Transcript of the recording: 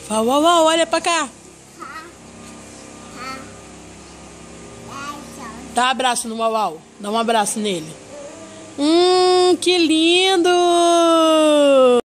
Uau, uau, uau, olha pra cá. Dá um abraço no uau, uau. Dá um abraço nele. Que lindo!